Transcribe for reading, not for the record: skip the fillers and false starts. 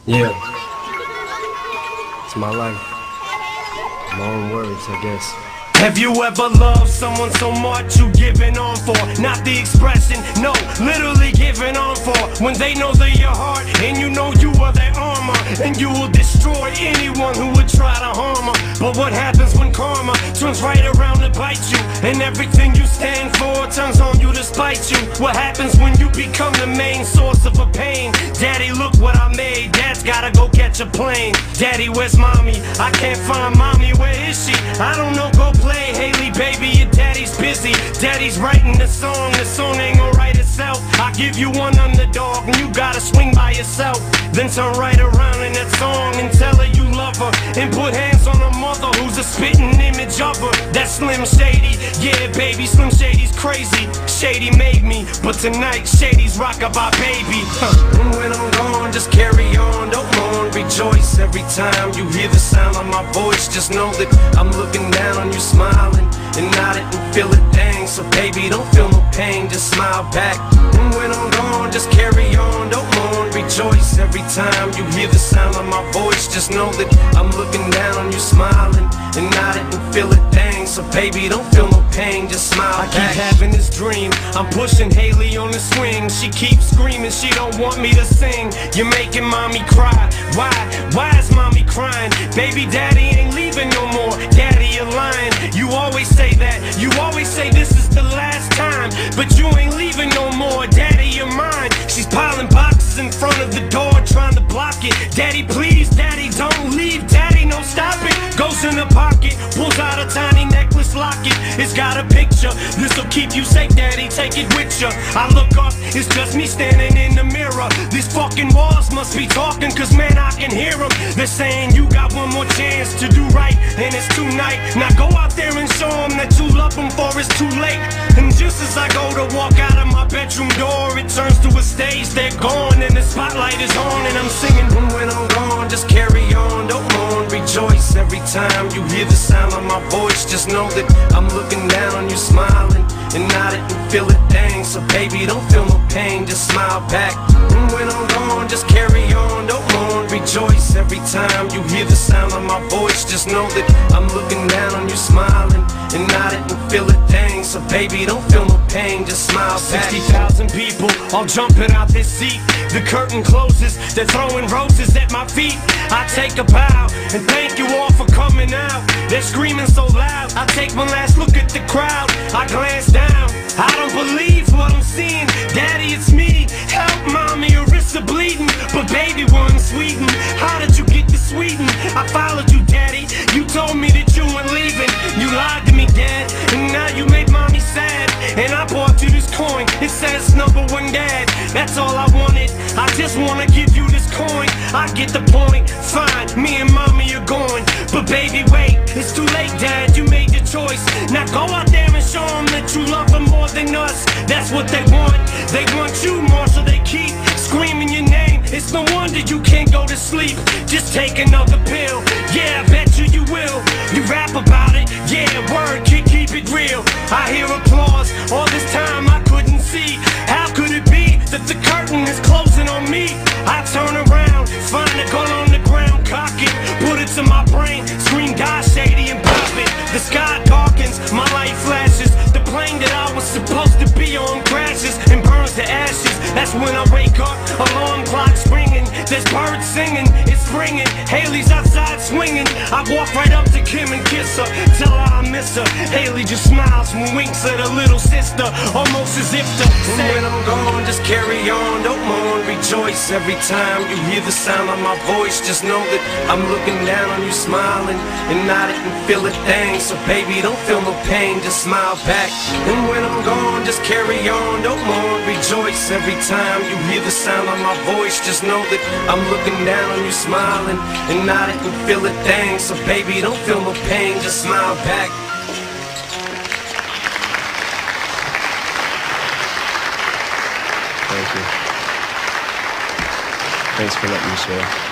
Yeah, it's my life. My own words, I guess. Have you ever loved someone so much you giving on for? Not the expression, no, literally giving on for. When they know they're your heart and you know you are their armor, and you will destroy anyone who would try to harm her. But what happens when karma turns right around to bite you, and everything you stand for turns on you to spite you? What happens when you become the main source of a pain? Daddy, look what I made. Dad's gotta go catch a plane. Daddy, where's mommy? I can't find mommy, where is she? I don't know, go play. Haley, baby, your daddy's busy. Daddy's writing the song ain't gonna write itself. I give you one underdog and you gotta swing by yourself. Then turn right around in that song and tell her you love her, and put hands on her mother who's a spitting image of her. That's Slim Shady, yeah baby, Slim Shady's crazy. Shady made me, but tonight Shady's rock-a-bye baby. And when I'm gone, just carry on, don't mourn, rejoice. Every time you hear the sound of my voice, just know that I'm looking down on you, smiling and nodding and feel it, dang. So baby, don't feel no pain, just smile back. And when I'm gone, just carry on, don't mourn, rejoice. Every time you hear the sound of my voice, just know that I'm looking down on you, smiling and nodding and feel it, dang. So baby, don't feel no pain, just smile back. I keep having this dream, I'm pushing Haley on the swing. She keeps screaming, she don't want me to sing. You're making mommy cry, why? Why is mommy crying? Baby, daddy ain't leaving no more. Daddy, you're lying. You always say that, you always say this is the last time, but you ain't leaving no more. Daddy, you're mine. She's piling boxes in front of the door, trying to block it. Daddy, please, daddy, don't leave. Daddy, no, stop it. Goes in the pocket, pulls out a tiny necklace locket. It's got a picture, this'll keep you safe, daddy, take it with ya. I look up, it's just me standing in the mirror. These fucking walls must be talking, cause man, I can hear them. They're saying you got one more chance to do right, and it's tonight. Now go out there and show them that you love them, for it's too late. And just as I go to walk out of my bedroom door, it turns to a stage, they're gone, and the spotlight is on, and I'm singing. And when I'm gone, just carry on, don't mourn, rejoice. Every time you hear the sound of my voice, just know that I'm looking down on you, smiling and nodding and feel it, dang. So baby, don't feel no pain, just smile back. And when I'm gone, just carry on, don't mourn, rejoice. Every time you hear the sound of my voice, just know that I'm looking down on you, smiling and nodding and feel it, dang. So baby, don't feel no pain, just smile back. 60,000 people all jumping out this seat. The curtain closes, they're throwing roses at my feet. I take a bow and thank you all for coming out. They're screaming so loud, I take one last look at the crowd. I glance down, I don't believe what I'm seeing. Daddy, it's me, help mommy, your wrists are bleeding. But baby, we're in Sweden, how did you get to Sweden? I followed you, daddy, you told me that you weren't leaving. You lied to me, dad, and now you made mommy sad. And I bought you this coin, it says #1 dad. That's all I wanted, I just wanna give you this coin. I get the point, fine, me and mommy are going. But baby, wait, it's too late, dad, you made your choice. Now go out there and show them that you love them more than us. That's what they want you more, so they keep screaming your name. It's no wonder you can't go to sleep, just take another pill. Yeah, I bet you will, you rap about it, yeah, word, keep it real. I hear applause, all this time I couldn't see. How could it be that the curtain is closing on me? I turn around, find a gun on the ground, cock it, put it to my brain, scream die Shady and pop it. The sky darkens, my light flashes, the plane that I was supposed to be on crashes and burns to ashes. That's when I wake up, alarm clock's ringing, there's birds singing, it's springing, Haley's outside swinging. I walk right up to Kim and kiss her, tell her I miss her. Haley just smiles and winks at her little sister, almost as if to say, when I'm gone, just carry on, don't mourn, rejoice. Every time you hear the sound of my voice, just know that I'm looking down on you, smiling and nodding and feel it, dang. So baby, don't feel no pain, just smile back. And when I'm gone, just carry on, don't mourn, rejoice. Every time you hear the sound of my voice, just know that I'm looking down on you, smiling and nodding and feel it, dang. So baby, don't feel no pain, just smile back. Thank you. Thanks for letting me share.